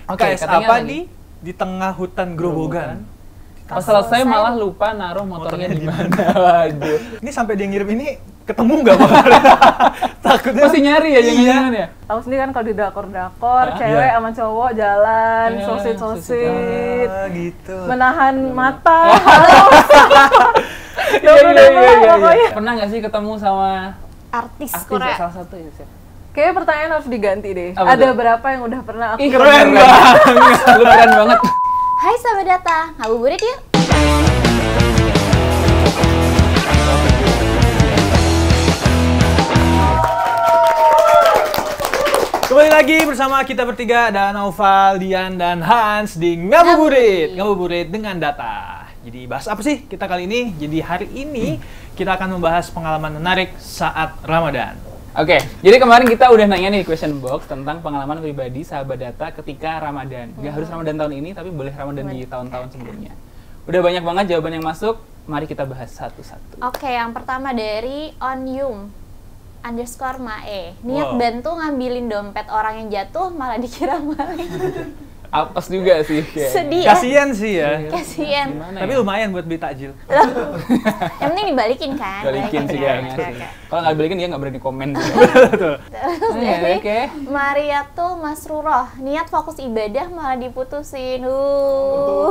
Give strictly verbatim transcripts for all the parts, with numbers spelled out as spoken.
Oke, K S apa lagi. di di tengah hutan Grobogan? Pas selesai malah lupa naruh motornya, motornya di mana. Waduh. Ini sampai dia ngirim ini ketemu nggak Pak? Takutnya masih nyari ya, jangan-jangan ya. Tahu sendiri kan kalau di drakor-drakor, cewek yeah. sama cowok jalan, yeah, sosit-sosit, ah, gitu. menahan mata. Iya iya iya iya. Pernah nggak sih ketemu sama artis, artis Korea? salah satu ya, Sir? Kayaknya pertanyaan harus diganti deh. Apa Ada tuh? berapa yang udah pernah aku Ih, keren banget. Lu keren banget. Hai sahabat data, ngabuburit yuk. Kembali lagi bersama kita bertiga, ada Naufal, Dian, dan Hans di Ngabuburit. Ngabuburit dengan data. Jadi bahas apa sih kita kali ini? Jadi hari ini kita akan membahas pengalaman menarik saat Ramadan. Oke, jadi kemarin kita udah nanya nih di question box tentang pengalaman pribadi sahabat data ketika Ramadan. Gak harus Ramadan tahun ini, tapi boleh Ramadan di tahun-tahun sebelumnya. Udah banyak banget jawaban yang masuk, mari kita bahas satu-satu. Oke, yang pertama dari Onyum underscore Mae. Niat Wow. bantu ngambilin dompet orang yang jatuh malah dikira maling. Apes juga sih kayaknya. Sedih ya? Kasian sih ya. Kasian. Gimana Tapi ya? lumayan buat beli takjil. Yang penting dibalikin kan? Balikin sih kan? kayaknya Oke, sih. oke. Kalau nggak balikin dia nggak berani komen. Betul. Terus Iya, dari oke. Mariatul Masruroh, niat fokus ibadah malah diputusin. Uh.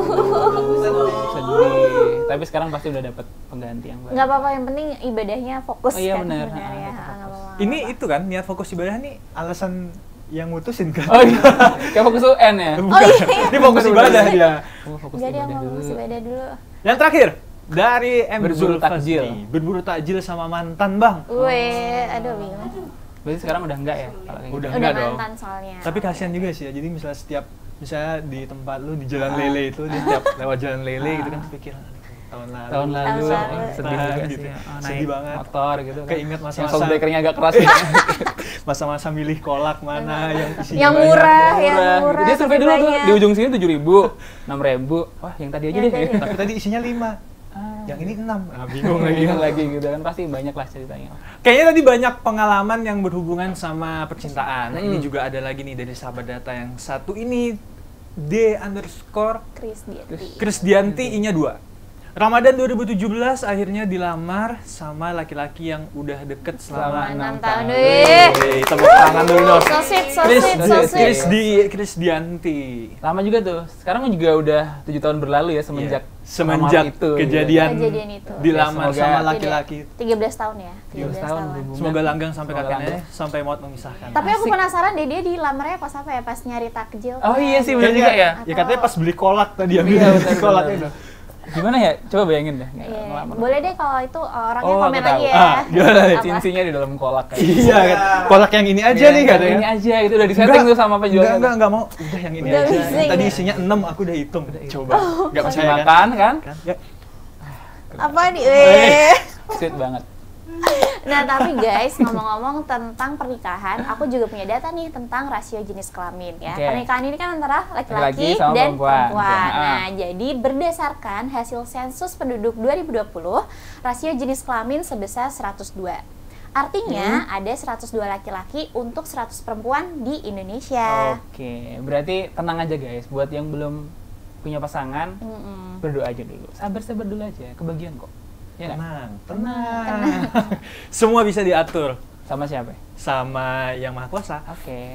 Sedih. Tapi sekarang pasti udah dapet pengganti yang baru. Nggak apa-apa, yang penting ibadahnya fokus. Oh iya, kan? benar. ya. Ah, Nggak fokus. apa-apa. Ini itu kan niat fokus ibadah nih alasan yang mutusin kan? Oh iya, kayak fokus U N ya? Bukan. Oh iya. Ini fokus ibadah dia. Oh, fokus Enggak, dia ibadah mau dulu. fokus ibadah dulu. Yang terakhir dari M Berburu Zulfazli. takjil. Berburu takjil sama mantan, Bang. Weh, aduh bingung. Berarti sekarang udah enggak ya? Kalau kayak Udah gitu? enggak Udah dong. mantan soalnya. Tapi kasihan juga sih ya. Jadi misalnya setiap misalnya di tempat lu di Jalan Ah. Lele itu, di setiap lewat Jalan Lele gitu kan kepikiran tahun lalu. Tahun lalu, Tahun lalu. sedih juga Gitu. sih. Oh, Sedih naik banget. motor gitu kan. Keinget Yang masa-masa- sound breakernya agak keras ya. Masa-masa milih kolak mana yang isinya Yang banyak. murah, yang Murah. murah. Dia survei dulu tuh, banyak. di ujung sini tujuh ribu, enam ribu. Wah, yang tadi aja Yang deh. tadi. Tapi tadi isinya lima. Ah. Yang ini enam. Nah, Bingung bingung lagi lagi. lagi gitu kan, pasti banyak lah ceritanya. Kayaknya tadi banyak pengalaman yang berhubungan sama percintaan. Nah, ini Hmm. juga ada lagi nih dari sahabat data yang satu ini D underscore Chris Diati. Krisdianti I-nya dua. Ramadan dua ribu tujuh belas akhirnya dilamar sama laki-laki yang udah deket selama Selama enam enam tahun. tahun. Wih. Wih, tepuk tangan dulu dong. So sweet, so Kris, sweet, so sweet. Kris di Krisdianti. Lama juga tuh. Sekarang juga udah tujuh tahun berlalu ya semenjak Iya. Semenjak lamar itu, kejadian, Kejadian itu. dilamar Ya, semoga- sama laki-laki. tiga belas tahun ya? tiga belas tahun berhubungan. Semoga langgeng sampai Semoga kakeknya langgeng. sampai maut memisahkan. Tapi aku Asik. penasaran deh, dia dilamarnya pas apa ya? Pas nyari takjil. Oh iya sih, bener Kayaknya juga ya. Ya katanya pas beli kolak tadi ya, Iya, beli benar, kolak benar. itu. Gimana ya? Coba bayangin deh. nggak Iya. ngelamar. Boleh deh kalau itu orangnya Oh, aku komen tahu. lagi ya. Ah, gimana nih? Apa? Cinsinya di dalam kolak kayak. Iya, kan. Kolak yang ini aja nih Iya, katanya. Ini aja itu udah disetting tuh sama penjualnya. Enggak, enggak, enggak mau. Udah yang ini Udah aja. bisa, Tadi iya. isinya enam, aku udah hitung. Coba. Enggak Masih percaya kan? makan kan? Kan? Ya. Apa nih? Weh. Sweet banget. Nah tapi guys, ngomong-ngomong tentang pernikahan, aku juga punya data nih tentang rasio jenis kelamin ya. Oke. Pernikahan ini kan antara Laki-laki laki-laki sama dan perempuan. perempuan. Ah. Nah, jadi berdasarkan hasil sensus penduduk dua ribu dua puluh, rasio jenis kelamin sebesar seratus dua. Artinya Hmm. ada seratus dua laki-laki untuk seratus perempuan di Indonesia. Oke, berarti tenang aja guys. Buat yang belum punya pasangan, Mm-mm. berdoa aja dulu. Sabar-sabar dulu aja, kebagian kok. Ya nggak? Tenang, tenang. Semua bisa diatur Sama siapa? sama Yang Maha Kuasa. Oke.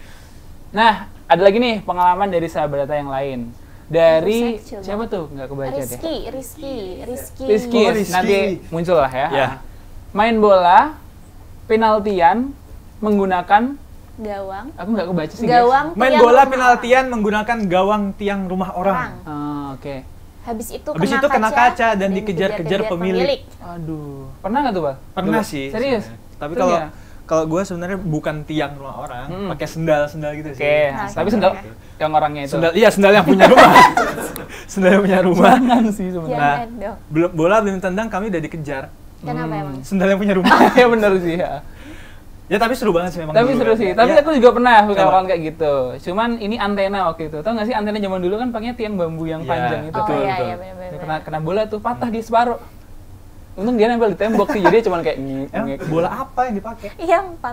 Nah, ada lagi nih pengalaman dari sahabat data yang lain. Dari Aku seksual siapa tuh? Nggak kebaca deh. Rizky, Rizky, Rizky. Rizky, Oh, Rizky. nanti muncul lah ya. Ya. Main bola, penaltian, menggunakan, Gawang. aku nggak kebaca sih Gawang. Main tiang bola rumah penaltian menggunakan gawang tiang rumah orang. orang. guys. Oh, oke. Habis itu Habis kena itu kena kaca, kaca dan dikejar-kejar pemilik. Aduh, pernah nggak tuh, Bal? Pernah Dulu? sih. Serius? sebenarnya. Tapi Itu kalau ya? kalau gue sebenarnya bukan tiang rumah orang, Hmm. pakai sendal-sendal gitu Oke, sih. Nah, tapi oke. sendal yang orangnya itu. Sendal, iya sendal yang punya rumah. Sendal yang punya rumah. Jangan sih sebenarnya. Nah, Jangan dong. belum bola belum tendang kami udah dikejar. Kenapa emang? Sendal yang punya rumah. Ya bener sih ya. Ya tapi seru banget sih memang. Tapi dulu seru kan. sih. Tapi Ya. aku juga pernah punya Apa? orang kayak gitu. Cuman ini antena waktu itu. Tahu nggak sih antena zaman dulu kan pakainya tiang bambu yang Iya, panjang itu. Oh Betul, iya betul. iya benar-benar. Kena kena bola tuh patah di separuh. Untung dia nempel di tembok sih. Jadi dia cuman kayak ngik Emang ngik. bola apa yang dipakai? Iya patah. Eh,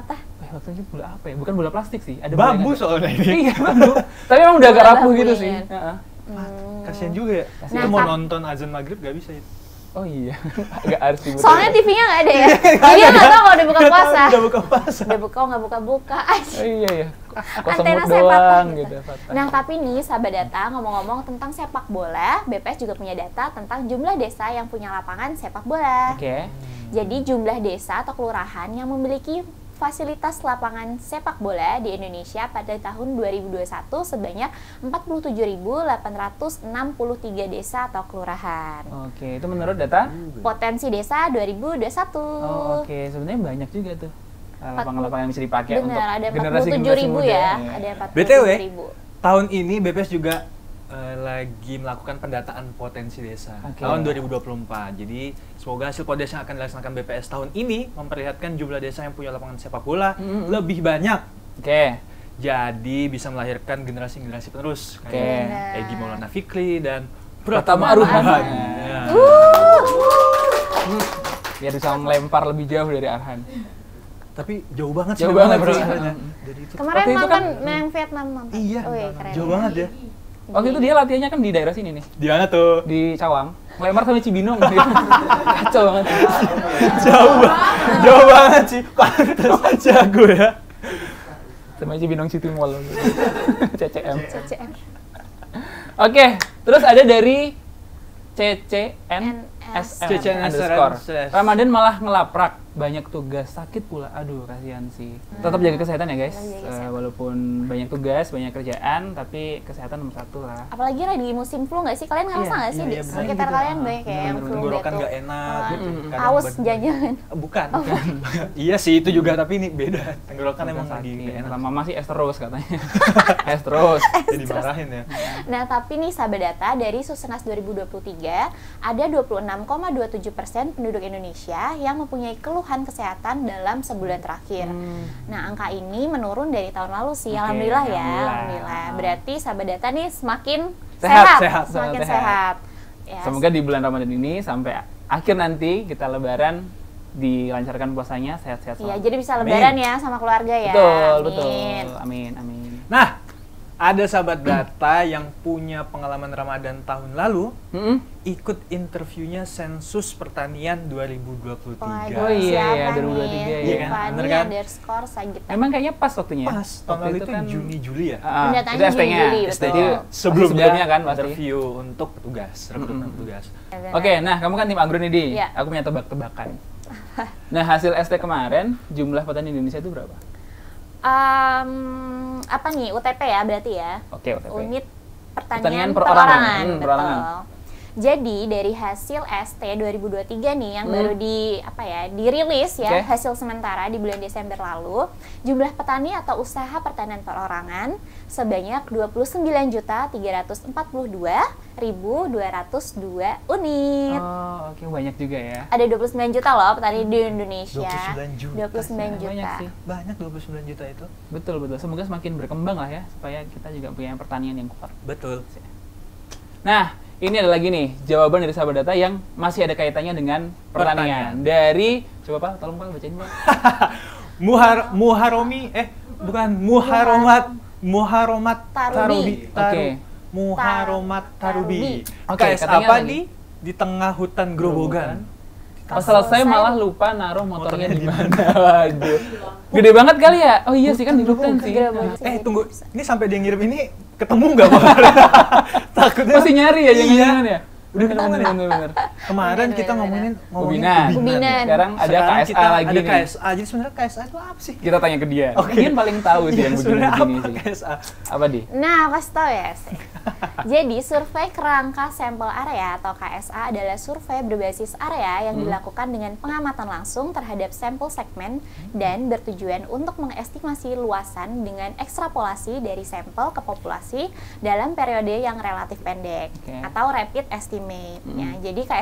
waktu itu bola apa ya? Bukan bola plastik sih. Ada Bambu bola yang- soalnya ini. Iya, bambu. Tapi emang udah agak Bola rapuh bambu gitu ya. sih. Heeh. Hmm. Kasian juga ya. Nah, Kita mau kap- nonton azan maghrib gak bisa ya. Oh iya, agak harus dibuka. Soalnya T V-nya nggak ada ya. Dia nggak tahu kalau udah buka Nggak tahu puasa. Udah buka puasa. Udah buka nggak buka-buka. Oh iya ya. Kosong Antena mood sepak doang gitu. gitu. Fatah. Nah, tapi nih sahabat data, ngomong-ngomong tentang sepak bola, B P S juga punya data tentang jumlah desa yang punya lapangan sepak bola. Oke. Jadi jumlah desa atau kelurahan yang memiliki fasilitas lapangan sepak bola di Indonesia pada tahun dua ribu dua puluh satu sebanyak empat puluh tujuh ribu delapan ratus enam puluh tiga desa atau kelurahan. Oke, itu menurut data? Potensi desa dua ribu dua puluh satu. Oh, oke. Sebenarnya banyak juga tuh uh, lapangan-lapangan yang bisa dipakai untuk Benar, ada empat puluh generasi tujuh generasi ribu muda. ya. Iya. Ada empat B puluh T W, tujuh ribu. tahun ini B P S juga eh, lagi melakukan pendataan potensi desa Oke. tahun dua ribu dua puluh empat. Jadi semoga hasil Podes yang akan dilaksanakan B P S tahun ini memperlihatkan jumlah desa yang punya lapangan sepak bola Mm-mm. lebih banyak. Oke. Jadi bisa melahirkan generasi-generasi penerus Oke. kayak Egy Maulana Fikri dan Pratama Pratama Arhan. Arhan. Ya. Ya. Biar bisa melempar lebih jauh dari Arhan. Tapi jauh banget sih Jauh memang banget sih. Arhannya. Mm. Dari itu. Kemarin Waktu itu nonton kan- yang Vietnam nonton. Iya, Wih, keren jauh ya. banget ya. Waktu itu dia latihannya kan di daerah sini nih, Di mana tuh? di Cawang. Ngelempar sama Cibinong gitu. Kacau banget. Jauh banget, jauh banget sih. Pantes jago ya. Sama Cibinong City Mall. C C M. C C M. Oke, terus ada dari C C N S M C C N S M underscore. slash. Ramadan malah ngelaprak, banyak tugas, sakit pula. Aduh, kasihan sih. Tetap jaga kesehatan ya guys. Tetap jaga Eh, kesehatan. walaupun banyak tugas, banyak kerjaan, tapi kesehatan nomor satu lah. Apalagi lagi musim flu nggak sih? Kalian ngerasa Iya, nggak sih iya, di iya, sekitar bener gitu. kalian banyak kayak yang flu Tenggorokan gitu? nggak enak Ah, gitu. mm, Kadang Aus badan- jangan. Bukan. iya sih itu juga tapi ini beda. Tenggorokan emang lagi nggak enak. Sama mama sih es terus katanya. Es terus. Jadi marahin ya. Nah, tapi nih sahabat data dari Susenas dua ribu dua puluh tiga, ada dua puluh enam koma dua tujuh persen penduduk Indonesia yang mempunyai keluhan kesehatan dalam sebulan terakhir. Hmm. Nah, angka ini menurun dari tahun lalu sih. Oke, Alhamdulillah ya, alhamdulillah. alhamdulillah. Berarti sahabat data nih semakin Sehat, sehat, sehat, semakin sehat. sehat. Ya, Semoga di bulan Ramadan ini sampai akhir nanti kita lebaran dilancarkan puasanya sehat-sehat Iya, selalu. jadi bisa lebaran ya sama keluarga ya. Betul, Amin. betul. Amin, amin. Nah, ada sahabat data yang punya pengalaman Ramadan tahun lalu Mm-mm. ikut interviewnya Sensus Pertanian dua ribu dua puluh tiga. Oh, Oh iya, siapa iya, dua ribu dua puluh tiga nih? ya. Iya kan? Fani Bener kan? underscore Sagita. Emang kayaknya pas waktunya. ya? Pas, tahun Waktu lalu itu kan Juni Juli ya. Ah, Pendatangnya itu S T-nya. Juli, S T betul. Jadi Sebelum sebelumnya kan pasti. interview untuk petugas, rekrutmen Mm-mm. petugas. Oke, nah kamu kan tim agro nih, Di. Iya. Aku punya tebak-tebakan. Nah, hasil S T kemarin, jumlah petani Indonesia itu berapa? Em, apa nih U T P ya berarti ya? Oke, O T P. Unit Pertanian pertanian, perorangan. perorangan, Hmm, betul. perorangan. Jadi dari hasil S T dua ribu dua puluh tiga nih yang Hmm. baru di apa ya dirilis ya Oke. hasil sementara di bulan Desember lalu, jumlah petani atau usaha pertanian perorangan sebanyak dua puluh sembilan juta tiga ratus empat puluh dua ribu dua ratus dua unit. Oh, oke, banyak juga ya. Ada dua puluh sembilan juta loh petani di Indonesia. dua puluh sembilan juta. dua puluh sembilan Banyak juta. sih. Banyak dua puluh sembilan juta itu. Betul, betul. Semoga semakin berkembang lah ya, supaya kita juga punya pertanian yang kuat. Betul. Nah, ini ada lagi nih, jawaban dari sahabat data yang masih ada kaitannya dengan pertanian. Pertanian. Dari, coba Pak, tolong Pak, bacain Pak. Muhar Muharomi eh bukan Muharomat Muharomat Tarubi. Tarubi. Taru- Oke. Muharomat Tarubi. Oke, K S katanya apa lagi. di di tengah hutan Grobogan. Pas Selesai. selesai malah lupa naruh motornya Motornya di di mana. Waduh. Gede banget kali ya? Oh iya sih kan di hutan sih. Grobogan. Eh tunggu, ini sampai dia ngirim ini ketemu nggak Pak? Takutnya Masih nyari ya, Iya. jangan-jangan ya? Udah ketemu nih. bener-bener. kemarin kita ngomongin ngomongin Ubinan. Ubinan. Sekarang ada Sekarang K S A kita lagi ada nih. K S A. Jadi sebenarnya K S A itu apa sih? Kita tanya ke dia. Oke. Dia yang paling tahu sih Iya, yang sebenarnya begini-begini apa sih. K S A? Apa di? Nah, kasih tau ya sih. Jadi, survei kerangka sampel area atau K S A adalah survei berbasis area yang Hmm. dilakukan dengan pengamatan langsung terhadap sampel segmen dan bertujuan untuk mengestimasi luasan dengan ekstrapolasi dari sampel ke populasi dalam periode yang relatif pendek Oke. atau rapid estimate. Hmm. Ya, jadi K S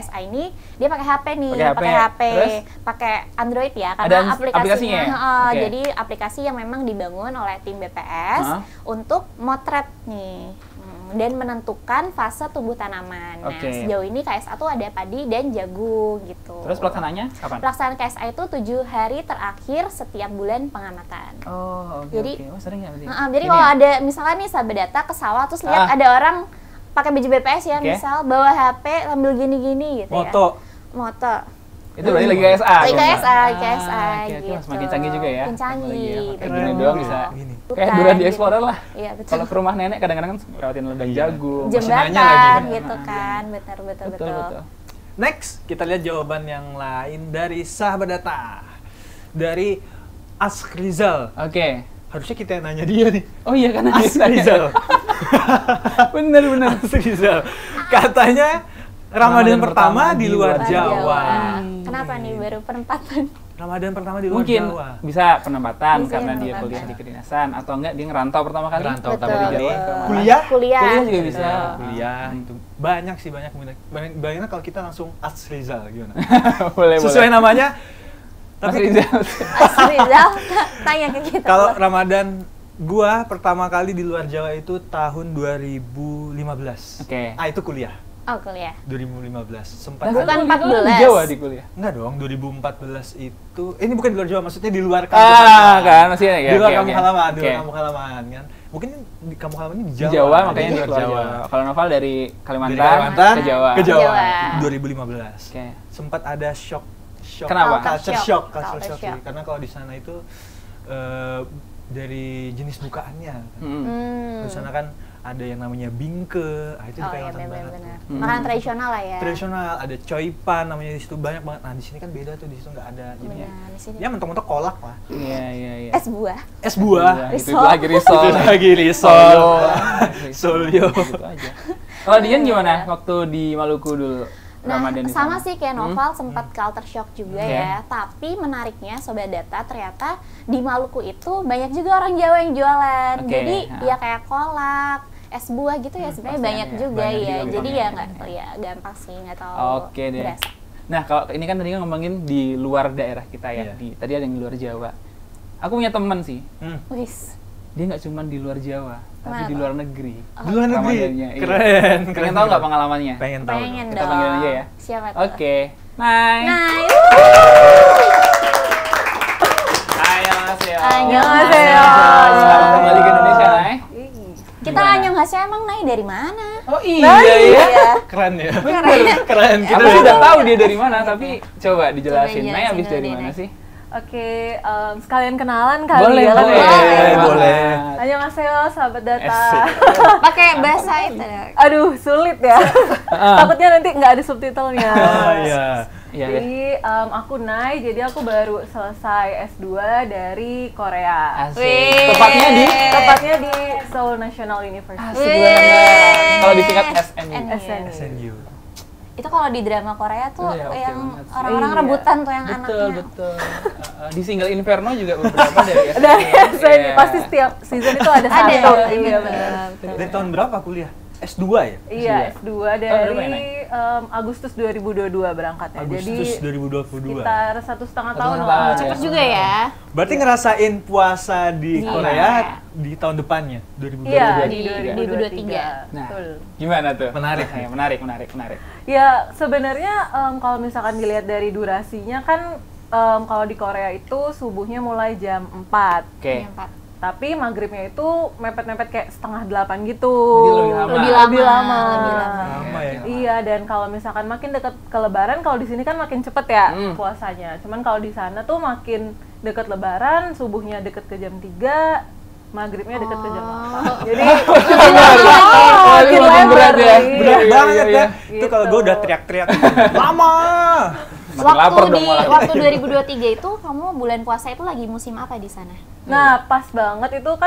S A ini dia pakai H P nih, Pakai H P. pakai H P, Terus? pakai Android ya, Ada karena aplikasinya aplikasinya, ya? heeh, Oke. jadi aplikasi yang memang dibangun oleh tim B P S Hah? untuk motret nih. Hmm, dan menentukan fase tumbuh tanaman. Nah, Oke. sejauh ini K S A tuh ada padi dan jagung gitu. Terus pelaksanaannya kapan? Pelaksanaan K S A itu tujuh hari terakhir setiap bulan pengamatan. Oh, oke. Jadi, oke. Oh, sering ya berarti? Nah, jadi Ini kalau ya? ada misalnya nih sahabat data ke sawah terus lihat Ah. ada orang pakai baju B P S ya, Oke. misal bawa H P sambil gini-gini gitu ya. Moto. Moto. Itu berarti lagi K S A. Lagi dong, K S A, Mbak? lagi K S A Ah, oke, oke. gitu. Semakin canggih juga ya. Makin canggih, Lagi ya, pakai betul. gini doang bisa. Gini. Kayak Bukan, Dora di gitu. Explorer lah. Iya, betul. Kalau ke rumah nenek kadang-kadang kan lewatin ladang Iya. jagung. Jembatan Jembatan lagi. gitu kan, betul betul Betul, betul. betul. Next, kita lihat jawaban yang lain dari sahabat data. Dari Askrizal. Oke. Harusnya kita yang nanya dia nih. Oh iya karena dia Askrizal. bener bener. Askrizal. Katanya Ramadan, pertama di luar Jawa. Kenapa nih baru penempatan? Ramadan pertama di luar Mungkin Jawa. bisa penempatan Bisa karena dia penempatan. kuliah di kedinasan atau enggak dia ngerantau pertama kali. Ngerantau pertama Dari kali. Jawa ke Malang. Kuliah? Kuliah. Kuliah juga bisa. Kuliah itu banyak sih banyak banyak banyak kalau kita langsung Askrizal gimana? boleh Sesuai boleh. namanya. Mas Tapi Rizal. Rizal tanya ke kita. kalau Ramadan gua pertama kali di luar Jawa itu tahun dua ribu lima belas. Oke. Ah itu kuliah. Oh kuliah. dua ribu lima belas. Sempat Bukan ada- empat belas. Di Jawa di kuliah. Enggak dong, dua ribu empat belas itu ini bukan di luar Jawa, maksudnya di luar Ah, kan masih ya. Di luar oke, kampung oke. halaman, di luar Oke. kampung halaman kan. Mungkin di kampung halaman ini di Di Jawa. Jawa Jadi makanya di luar Jawa. Kalau Noval dari Kalimantan, Dari Kalimantan ke Jawa. Ke Jawa. Jawa. dua ribu lima belas. Oke. Sempat ada shock shock Kenapa? culture Culture shock, shock, culture culture shock sih. shock. Karena kalau di sana itu eh, dari jenis bukaannya. Hmm. Hmm. Di sana kan ada yang namanya bingke, ah, itu di Oh iya Kalimantan Barat. benar-benar. tuh. Hmm. Makanan tradisional lah ya. Tradisional, ada coipan namanya di situ banyak banget. Nah, di sini kan beda tuh, di situ nggak ada. Jadi Benar, di sini. ya mentok-mentok kolak lah. Iya iya iya. Es buah. Es buah. Itu Risol. lagi risol. Itu lagi risol. Solyo. Gitu aja. Kalau Dian gimana waktu di Maluku dulu? Nah, Ramadan di sama sana? sih kayak Noval sempat culture shock juga Oke. ya. Tapi menariknya Sobat Data ternyata di Maluku itu banyak juga orang Jawa yang jualan. Oke, Jadi ha. ya kayak kolak, es buah gitu ya sebenarnya pasti banyak ada ya. juga Banyak ya. juga, Jadi banyak, ya banyak, nggak banyak. ya gampang sih nggak tahu. Oke deh. berasa. Nah, kalau ini kan tadi kan ngomongin di luar daerah kita ya. Iya. Di tadi ada yang di luar Jawa. Aku punya teman sih. Hmm. Wis. Dia nggak cuma di luar Jawa, tapi Kenapa? di luar negeri. Di luar negeri. Ramadannya, iya. Keren, Pengen keren. tahu nggak pengalamannya? Pengen tahu. Pengen Kita dong. panggilin aja ya. Siapa tuh? Oke. Nay. Nah, Hai, annyeonghaseyo. Annyeonghaseyo. Selamat kembali ke Indonesia, Nay. kita Gimana? annyeonghaseyo emang Nay dari mana? Oh iya ya. Keren ya. Keren. Keren. Kita Aku sudah tahu dia dari mana, tapi coba dijelasin. Coba Nay jelasin habis dulu dari deh, mana Nay. sih? Oke, em, sekalian kenalan kali Boleh, ya. kan? boleh. Boleh, boleh. Annyeonghaseyo, sahabat data. Asik. Pakai bahasa itu. Aduh, sulit ya. Takutnya nanti nggak ada subtitlenya. Oh iya. Iya, ya. Jadi em, aku Nai, jadi aku baru selesai S dua dari Korea. Asik. Wih. Tepatnya di Tepatnya di Seoul National University. Asik banget. Kalau disingkat S N U. S N U. S N U. Itu kalau di drama Korea tuh Oh, iya, oke yang banget sih. orang-orang Iya. rebutan tuh yang Betul, anaknya. betul. Uh, uh, di single Inferno juga beberapa dari S N U. Dari S N U, Iya. pasti setiap season itu ada Ada, satu. iya, Iya, betul. benar. Dari tahun berapa kuliah? S dua ya? Iya, S S dua Oh, berapa ya, dari em, Agustus dua ribu dua puluh dua berangkatnya. Agustus Jadi dua ribu dua puluh dua. sekitar satu setengah Satu tahun setengah lah. tahun. Cepet juga ya. Berarti ngerasain puasa di Iya. Korea di tahun depannya, dua ribu dua puluh dua. Iya, dua ribu di dua puluh tiga. dua ribu dua puluh tiga. Nah, Betul. gimana tuh? Menarik. Ya, menarik, menarik, menarik. Ya, sebenarnya em, kalau misalkan dilihat dari durasinya kan em, kalau di Korea itu subuhnya mulai jam empat. Oke. Yang empat. Tapi maghribnya itu mepet-mepet kayak setengah delapan gitu. Jadi lebih lama. Lebih lama. Lebih lama. Lebih lama. Lama ya. Iya, dan kalau misalkan makin dekat ke Lebaran, kalau di sini kan makin cepet ya Hmm. puasanya. Cuman kalau di sana tuh makin dekat Lebaran, subuhnya deket ke jam tiga, maghribnya deket ke jam delapan. Jadi Oh, makin itu makin lebar berat ya. nih. Berat Iya, iya, banget iya. ya. Itu kalau gue udah teriak-teriak lama. Makin lapar Waktu dong di malah. waktu dua ribu dua puluh tiga itu kamu bulan puasa itu lagi musim apa di sana? Nah, pas banget itu kan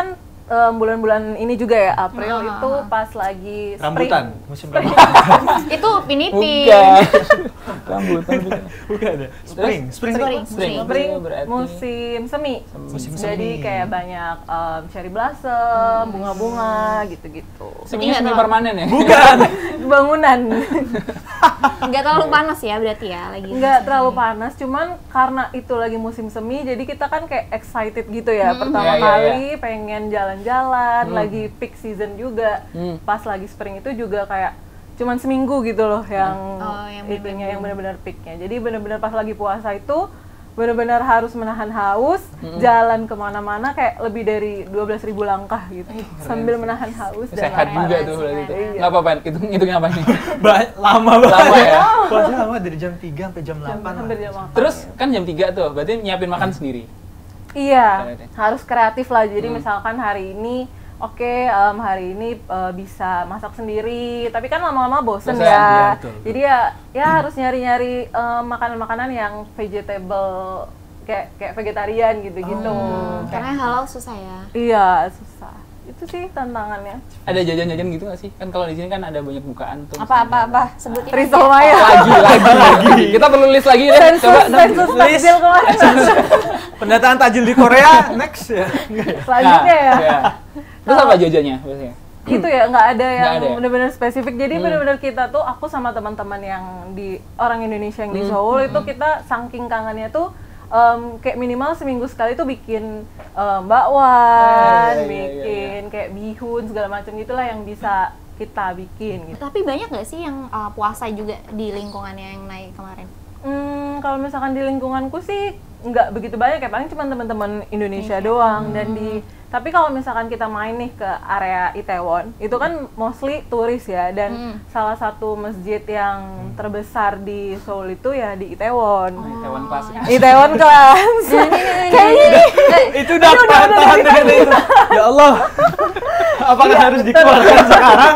em, bulan-bulan ini juga ya, April Ah. itu pas lagi spring. Rambutan, musim rambutan. Itu pinipin. Bukan. Rambutan bukan. Bukan ada. Spring, spring itu apa? Spring. Spring. Spring Berarti musim semi. Musim Jadi semi. kayak banyak em, cherry blossom, bunga-bunga gitu-gitu. Seminya Jadi semi nggak permanen ya? Bukan. Bangunan. Nggak terlalu panas ya berarti ya lagi. Nggak terlalu panas, cuman karena itu lagi musim semi, jadi kita kan kayak excited gitu ya. Pertama Iya, iya, kali pengen jalan-jalan, lagi peak season juga. Hmm. Pas lagi spring itu juga kayak cuman seminggu gitu loh yang, Oh, yang itunya yang benar-benar peaknya. Jadi benar-benar pas lagi puasa itu benar-benar harus menahan haus, jalan kemana-mana kayak lebih dari dua belas ribu langkah gitu, sambil menahan haus dan Sehat lapar. juga tuh berarti itu. Iya. Nggak apa-apa, hitung hitungnya apa nih? Ba- lama banget. Lama ya? Puasa lama dari jam tiga sampai jam Jam- delapan. hampir jam makan. Terus kan jam tiga tuh, berarti nyiapin makan sendiri. Iya, Keren ya. harus kreatif lah. Jadi Hmm. misalkan hari ini, oke em, hari ini eh, bisa masak sendiri, tapi kan lama-lama bosen Bosen, ya. iya, betul. Jadi ya, ya harus nyari-nyari em, makanan-makanan yang vegetable, kayak kayak vegetarian gitu-gitu. Oh. Karena halal susah ya. Iya, susah. Itu sih tantangannya. Ada jajan-jajan gitu nggak sih? Kan kalau di sini kan ada banyak bukaan tuh. Apa apa apa sebutin Risol aja. Maya. Lagi, lagi, lagi. Kita perlu list lagi deh. Sensus, Coba. sensus takjil kemana? Pendataan takjil di Korea next ya. Selanjutnya ya. iya. Terus apa jajannya biasanya? Gitu ya, nggak ada yang Nggak ada ya? benar-benar spesifik. Jadi Hmm. benar-benar kita tuh, aku sama teman-teman yang di orang Indonesia yang di Seoul itu kita saking kangennya tuh em, kayak minimal seminggu sekali tuh bikin em, bakwan, Oh, iya, iya, iya, bikin kayak bihun segala macam gitulah yang bisa kita bikin gitu. Tapi banyak nggak sih yang uh, puasa juga di lingkungannya yang naik kemarin? Hmm, kalau misalkan di lingkunganku sih nggak begitu banyak ya, paling cuma teman-teman Indonesia doang. Dan di tapi kalau misalkan kita main nih ke area Itaewon, itu kan mostly turis ya, dan Hmm. salah satu masjid yang terbesar di Seoul itu ya di Itaewon. Hewan klasik. Itaewon Class. Kayaknya Itu udah tahan dengan itu. Ya Allah. Apakah harus dikeluarkan sekarang?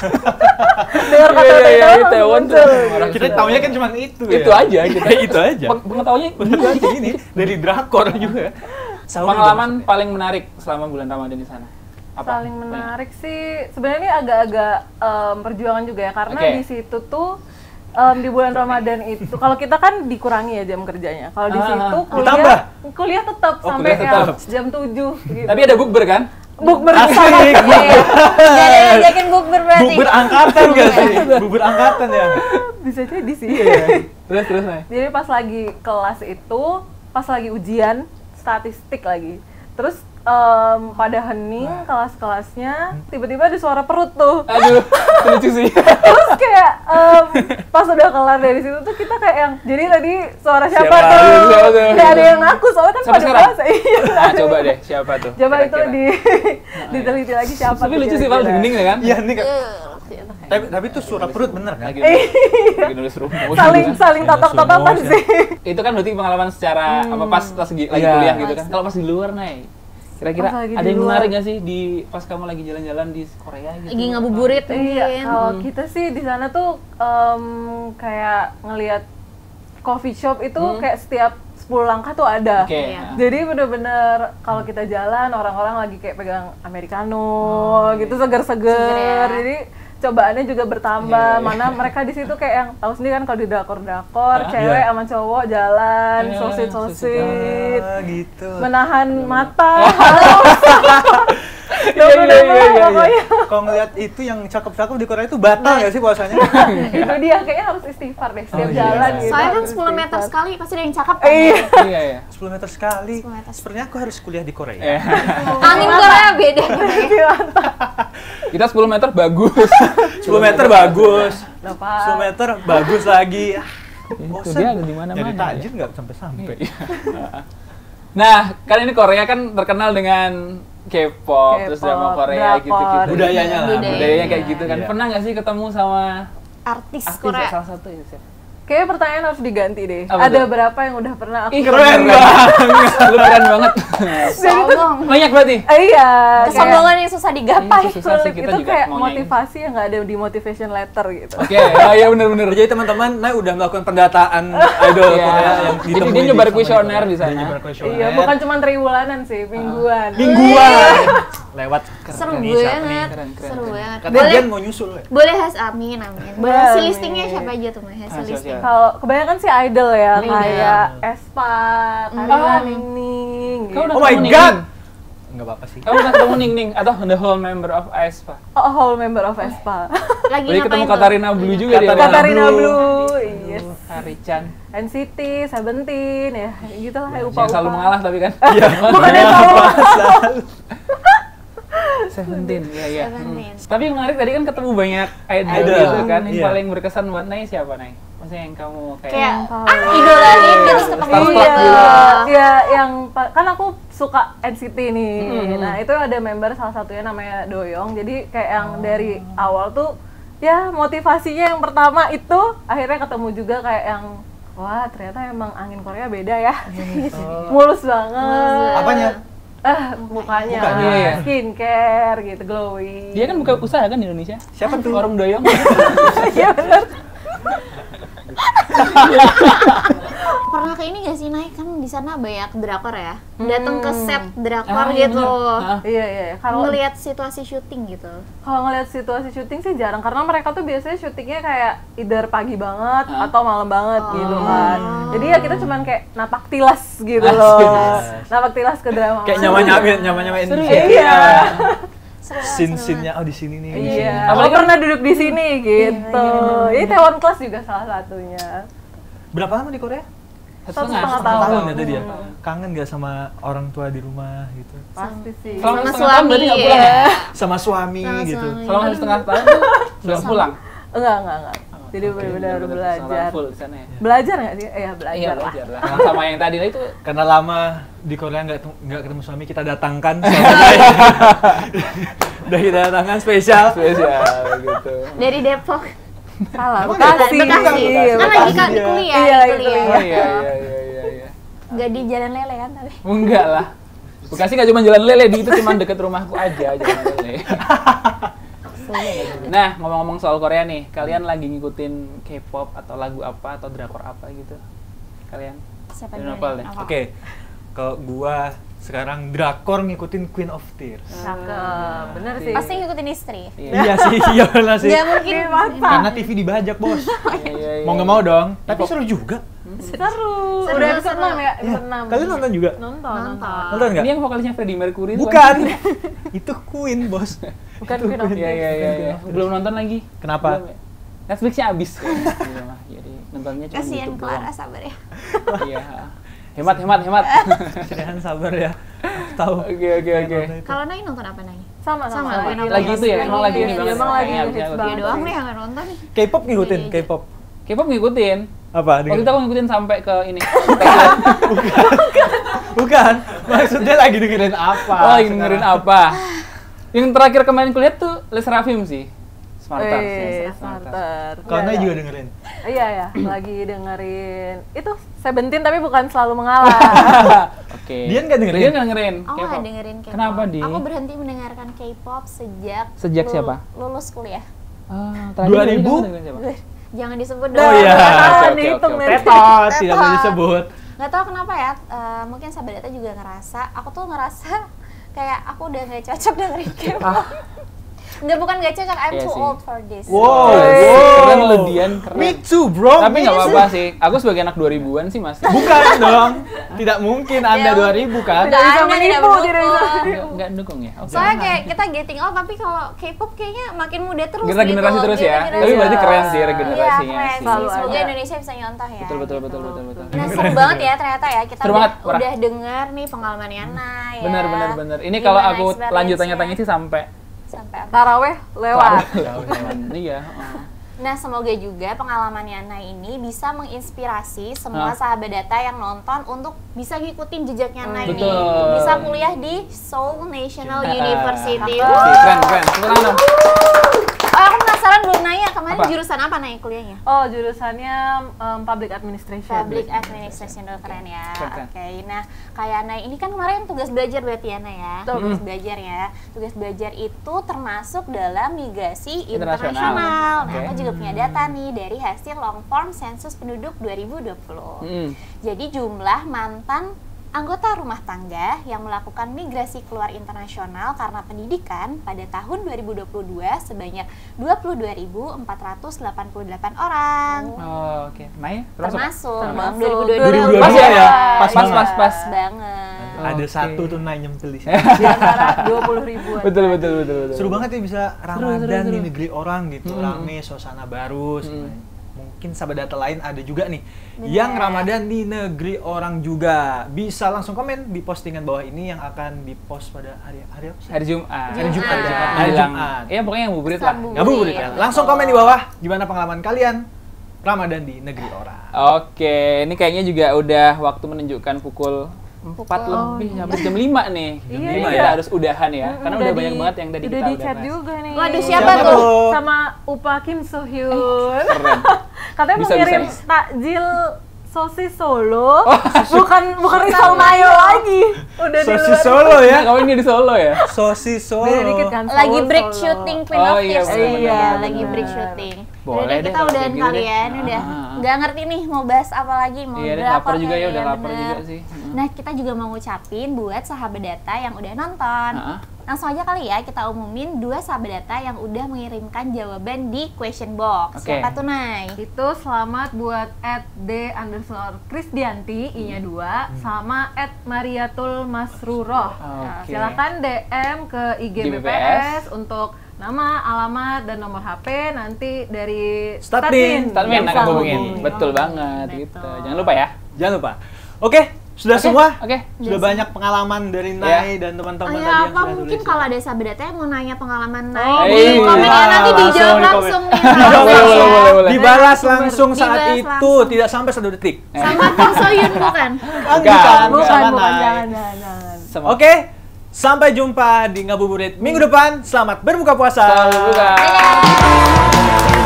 dengar kata Iya, iya, iya, Itaewon Itaewon tuh. muncul. Orang Kita sudah- taunya kan cuma itu ya. Itu aja kita. itu aja. Peng- Pengetahuannya Bener aja ini dari drakor juga. Sahur pengalaman paling menarik selama bulan Ramadan di sana. Apa? Paling menarik sih sebenarnya ini agak-agak em, perjuangan juga ya, karena Oke. di situ tuh em, di bulan Ramadan itu kalau kita kan dikurangi ya jam kerjanya. Kalau di Ah, situ ah. kuliah Ditambah? kuliah tetap Oh, sampai kuliah yang tetap. jam tujuh gitu. Tapi ada bukber kan? bukber Asik. Gak ada yang ngajakin bukber berarti. Bubur angkatan gak sih? Bubur angkatan ya. bisa jadi sih. Terus terus nih. Jadi pas lagi kelas itu, pas lagi ujian statistik lagi. Terus em, pada hening kelas-kelasnya, tiba-tiba ada suara perut tuh. Aduh, itu lucu sih. Terus kayak em, pas udah kelar dari situ tuh kita kayak yang, jadi tadi suara siapa, Siapa? tuh? Siapa tuh? Kayak ada yang ngaku soalnya kan Sampai pada sekarang? puasa. Iya. Nah, coba deh, siapa tuh? Coba itu kira-kira? di diteliti lagi siapa. Tapi tuh lucu sih, kira-kira. Pak, di gending ya kan? Iya nih kan. Tapi tapi itu suara perut bener kan? Lagi lagi nulis rumus. Saling gitu kan. saling tatok-tatokan Slow motion. sih. Itu kan berarti pengalaman secara apa pas pas lagi, lagi Iya. kuliah gitu kan. Kalau pas di luar nih, kira-kira Pas lagi ada di yang luar. menarik nggak sih di pas kamu lagi jalan-jalan di Korea gitu? Lagi ngabuburit Iya, mungkin. kalau kita sih di sana tuh em, kayak ngelihat coffee shop itu Hmm. kayak setiap sepuluh langkah tuh ada. Oke. Iya. Jadi bener-bener kalau kita jalan orang-orang lagi kayak pegang americano gitu Seger seger-seger. ya. Jadi cobaannya juga bertambah. Iya, iya. Mana mereka di situ kayak yang tahu sendiri kan kalau di drakor-drakor Ah, cewek iya. sama cowok jalan Iya, sosit-sosit. Ah, gitu. Menahan mata. Iya, iya, iya, iya, iya. Pokoknya Kalau ngeliat itu yang cakep-cakep di Korea itu batal nggak sih puasanya? itu dia kayaknya harus istighfar deh setiap Oh, iya. jalan gitu. Soalnya kan harus sepuluh meter istighfar. sekali pasti ada yang cakep kan. Iya. Iya, iya. sepuluh meter sekali. sepuluh meter. Sepertinya aku harus kuliah di Korea. Eh, Angin Korea beda. kita sepuluh meter bagus. sepuluh meter bagus. Dapat. sepuluh meter bagus lagi. Ah, Itu bosan. dia ada di mana-mana. Jadi ya. tajir nggak sampai-sampai. Nah, kan ini Korea kan terkenal dengan K-pop, terus K-pop, drama Korea drakor. gitu-gitu. Budayanya lah. Budaya. Budayanya kayak gitu kan. Iya. Pernah nggak sih ketemu sama Artis artis Korea. salah satu ya, Sir? Kayaknya pertanyaan harus diganti deh. Apa Ada tuh? berapa yang udah pernah aku Ih, Keren banget. Lu keren banget. Sombong. Banyak berarti. Eh, iya. Kesombongan yang susah digapai. Iya, susah sih, kita itu juga kayak maunya motivasi yang nggak ada di motivation letter gitu. Oke, ya, ya benar-benar. Jadi teman-teman, Nay udah melakukan pendataan idol Iya. Korea yang Jadi ditemui dia nyebar kuesioner di sana. Dia nyebar kuesioner. Iya, bukan cuma triwulanan sih, mingguan. Mingguan. lewat Seru ini siapa nih. banget, Keren, keren, seru keren. banget. Katanya Boleh, Jen mau nyusul ya? boleh has amin, amin. Boleh Boleh. hasil listingnya siapa aja tuh, Mas? Hasil Hasil listing. siapa? Kalau kebanyakan sih idol ya, Idol. kayak Espa, Karina Ah. Ningning Kau gitu. udah Oh my ketemu god. Ning? Enggak apa-apa sih. Kamu udah ketemu Ning Ning atau the whole member of aespa? Oh, whole member of Espa. Lagi Jadi ketemu ngapain tuh? Katarina Blue juga dia. Katarina Katarina Blue. Blue, yes. Hari-chan. N C T, Seventeen, ya gitu lah, Yang upa-upa. selalu mengalah tapi kan. Iya. Bukan yang selalu Seventeen, iya iya. Seventeen. Hmm. Tapi yang menarik tadi kan ketemu banyak idol, Idol. gitu kan. Yang Iya. paling berkesan buat Nay siapa, Nay? Maksudnya yang kamu kayak, Kayak Yang ah idolain gitu ketemu Starstruck gitu. gitu. Iya, yang pa- kan aku suka N C T nih. Hmm. Nah, itu ada member salah satunya namanya Doyoung. Jadi kayak yang dari awal tuh ya motivasinya yang pertama itu akhirnya ketemu juga kayak yang wah, ternyata emang angin Korea beda ya. Mulus banget. Apanya? Eh, mukanya, Mukanya, iya. skincare gitu, glowing. dia kan buka usaha kan di Indonesia? Siapa tuh? Warung Doyong. Iya bener. Pernah ke ini gak sih, naik kan di sana banyak drakor ya? Datang ke set drakor Ah, iya gitu. bener. Ah. Iya, iya. Kalau Ngelihat situasi syuting gitu. Kalau ngeliat situasi syuting sih jarang, karena mereka tuh biasanya syutingnya kayak either pagi banget Hah? atau malam banget Oh. gitu kan. Jadi ya kita cuman kayak napak tilas gitu Asik. loh. Napak tilas ke drama. Kayak nyaman-nyaman, nyaman-nyamain. Seru ya? Iya. Seru banget, seru Scene-scene-nya oh di sini nih. di Iya. sini. Aku Apalagi kan- pernah duduk di sini gitu. iya, Ini Taiwan Class juga salah satunya. Berapa lama di Korea? Satu Satu setengah setengah Setengah tahun. tahun ya tadi ya. Hmm. Kangen gak sama orang tua di rumah gitu? Pasti sih. Selama Sama setengah tahun suami berarti nggak pulang ya. ya? Sama suami Sama gitu. suami. Selama satu setengah tahun tuh belum pulang. Enggak, enggak, enggak. Jadi Oke, benar-benar Bener-bener setengah belajar. tahun full di sana ya. Belajar nggak sih? Eh, ya belajar Iya lah. belajar lah. Sama yang tadi lah itu. Karena lama di Korea nggak tet- nggak ketemu suami, kita datangkan suami. Udah kita datangkan spesial. Spesial gitu. Dari Depok. Salah, Emang Bekasi. Bekasi. Iya, Kan lagi Bekasi. kan Iya. kuliah, Iya, lagi lagi kuliah. Oh iya iya iya iya iya. Gak di Jalan Lele kan tapi. Enggak lah. Bekasi nggak cuma jalan lele, di itu cuma deket rumahku aja jalan lele. Nah, ngomong-ngomong soal Korea nih, kalian lagi ngikutin K-pop atau lagu apa atau drakor apa gitu? Kalian? Siapa Dari dulu Nopal nih? deh. Apa? Oke. Kalau gua sekarang drakor ngikutin Queen of Tears. Cakep, bener sih. Pasti ngikutin istri. Iya. Iya sih, iya benar sih. Gak mungkin. Karena T V dibajak, Bos. Iya, iya, iya. Mau nggak mau dong. Tapi seru juga. Seru. Seru, Udah episode seru. enam ya? Ya, Episode enam. kalian nonton juga? Nonton, Nonton. nonton. Nonton nggak? Ini yang vokalisnya Freddie Mercury itu Bukan. Itu Queen, Bos. Bukan Queen of Iya iya iya iya. Belum nonton lagi. Kenapa? Belum ya? Netflixnya habis. Iya mah. Jadi nontonnya cuma Kasihan YouTube Clara, doang. sabar ya. Iya. Hemat hemat hemat. Jangan sabar ya. Aku tahu. Oke oke oke. Kalau Nai nonton apa Nai? Sama, Sama, sama. Queen of Lagi Tears. itu ya, emang lagi ini Iya, banget. emang lagi Kayaknya hits abisnya banget. Dia doang sih. nih yang nggak nonton nih. K-pop ngikutin, Iya, iya. K-pop. K-pop ngikutin. Apa? Waktu itu aku ngikutin sampai ke ini. Bukan. Maksudnya lagi dengerin apa? Oh, lagi dengerin apa? Yang terakhir kemarin kulihat tuh Les Rafim sih. Smarter. Eh, Smarter. Smarter. Kalau Nai Iya, juga iya. dengerin. Iya ya, lagi dengerin itu Seventeen tapi bukan selalu mengalah. Oke. Dia nggak dengerin? Dia nggak dengerin. Aku K-pop. nggak dengerin K-pop. Kenapa, Di? Aku berhenti mendengarkan K-pop sejak Sejak lul- siapa? Lulus kuliah. Ah, terakhir dua Di ribu? kamu dengerin siapa? Jangan disebut Oh iya. Ah, Oke, oke, dihitung oke, nih. oke. Tetot, tidak boleh Tetot. disebut. Nggak tahu kenapa ya, eh, mungkin Sahabat Data juga ngerasa, aku tuh ngerasa kayak aku udah nggak cocok dengerin K-pop. Nggak, bukan nggak cocok, I'm Iya too sih. old for this. Wow. Keren lu Dian, keren. Me too, bro. Tapi nggak apa-apa sih. Aku sebagai anak dua ribuan sih masih. Bukan dong. Tidak mungkin Anda Ya. dua ribu kan? Tidak bisa Anda tidak menipu, mendukung. tidak bisa Nggak nggak dukung ya. Oke. Soalnya kayak kita getting old, tapi kalau K-pop kayaknya makin muda terus Kita generasi gitu. terus ya. Generasi Tapi berarti terus. keren sih Iya, regenerasinya keren sih. sih. Selalu Semoga ada. Indonesia bisa nyontoh ya. Betul betul gitu. betul betul betul. Nah, seru banget ya ternyata ya kita Seru udah, banget, parah. udah dengar nih pengalamannya Nai ya. Bener bener bener. Ini kalau Gimana aku lanjut experience-nya? tanya-tanya sih sampai sampai apa? Taraweh lewat. Iya. oh. Nah, semoga juga pengalamannya Nai ini bisa menginspirasi semua Hah? sahabat data yang nonton untuk bisa ngikutin jejaknya Nai nih. Betul. Bisa kuliah di Seoul National Ah, University. ah. Wuh. Keren keren. Tepuk tangan dong. Oh, aku penasaran belum nanya kemarin Apa? jurusan apa Nai kuliahnya? Oh, jurusannya um, Public Administration. Public Administration dulu, keren ya. Keren, keren. Oke, nah kayak Nai ini kan kemarin tugas belajar berarti ya Nai ya. Betul. Tugas belajar ya. Tugas belajar itu termasuk dalam migrasi Internasional. internasional. Nah, Oke. aku juga punya data nih dari hasil long form sensus penduduk dua ribu dua puluh. Mm. Jadi jumlah mantan anggota rumah tangga yang melakukan migrasi keluar internasional karena pendidikan pada tahun dua ribu dua puluh dua sebanyak dua puluh dua ribu empat ratus delapan puluh delapan orang. Oh, oke. Maya, Termasuk dong Termasuk. dua ribu dua puluh dua ribu dua dua. puluh dua ya? Pas, pas, pas, pas. banget. Ada Oke. satu tuh naik nyempil di sini. Di antara dua puluh ribuan. Betul, betul, betul, betul. Seru banget ya bisa Ramadan seru, di seru. negeri orang gitu, Mm-mm. rame, suasana baru. Mm. Mungkin sahabat data lain ada juga nih Bener. yang Ramadan di negeri orang juga. Bisa langsung komen di postingan bawah ini yang akan dipost pada hari hari apa sih? Hari Jumat. Hari Jumat, Jumat. Hari Hari Jumat. Jumat. Iya, pokoknya yang ngabuburit lah. Ngabuburit. Ngabuburit ya. Langsung komen di bawah gimana pengalaman kalian Ramadan di negeri orang. Oke, ini kayaknya juga udah waktu menunjukkan pukul empat Pukul- lebih, Oh, hampir jam lima nih. Iya, Jadi iya. kita harus udahan ya, Mm-mm, karena udah, di- banyak banget yang tadi udah kita di udah chat bahas. juga nih. Waduh, siapa Siapa tuh? Sama Upa Kim So Hyun. Keren. Katanya mau Bisa, ngirim bisa. takjil sosis Solo. bukan bukan Rizal Mayo lagi. Udah di Sosis luar. Solo ya. Nah, kamu ini di Solo ya? Sosis Solo. Beda dikit kan. Lagi Solo, break Solo. shooting Queen Oh, of iya, Tips. bener, Iya, bener, lagi bener. break shooting. Boleh Udah deh, deh kita kalau udahan kayak gitu deh. kalian, udah Ah. nggak ngerti nih mau bahas apa lagi, mau Iya deh, drakor lapar juga ya, kayaknya, udah lapar bener. juga sih. Mm. Nah, kita juga mau ngucapin buat sahabat data yang udah nonton. Ah. Langsung aja kali ya kita umumin dua sahabat data yang udah mengirimkan jawaban di question box. Oke. Siapa tuh, Nay? Itu selamat buat at d underscore Krisdianti, I-nya dua, sama at Mariatul Masruroh. Nah, Oke. silakan D M ke I G Di B P S untuk nama, alamat, dan nomor H P nanti dari Statmin. Statmin yang akan bisa hubungin. hubungin. Betul banget Betul. gitu. Jangan lupa ya. Jangan lupa. Oke, sudah Oke, semua? Oke. Sudah Udah banyak pengalaman dari Nay dan teman-teman Oh tadi ya, yang apa sudah mungkin tulis. kalau ada sahabat data yang mau nanya pengalaman Nay Oh, di iya. komen ya, nanti Langsung dijawab di komen. langsung nih. Dijawab Boleh, langsung. boleh, boleh, boleh. Dibalas langsung saat Dibalas itu, langsung. tidak sampai satu detik. Sama Kim Soyun bukan? Kan Bukan. Bukan, sama bukan, Nay. jangan, jangan, jangan. Sama. Oke, sampai jumpa di Ngabuburit minggu depan. Selamat berbuka puasa. Selamat berbuka. Dadah.